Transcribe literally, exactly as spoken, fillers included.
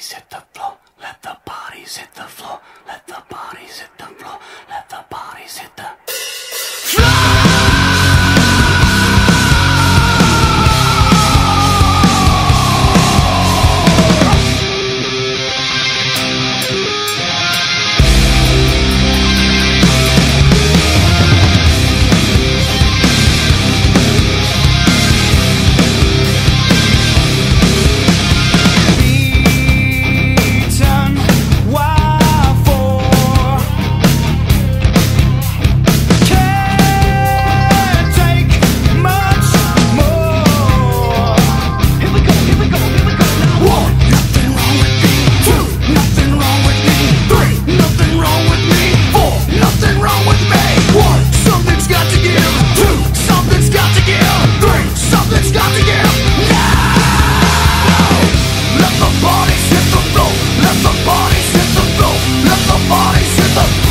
bodies hit the floor. Let the bodies hit the floor. Let the bodies hit the floor. Let the bodies hit the bodies hit the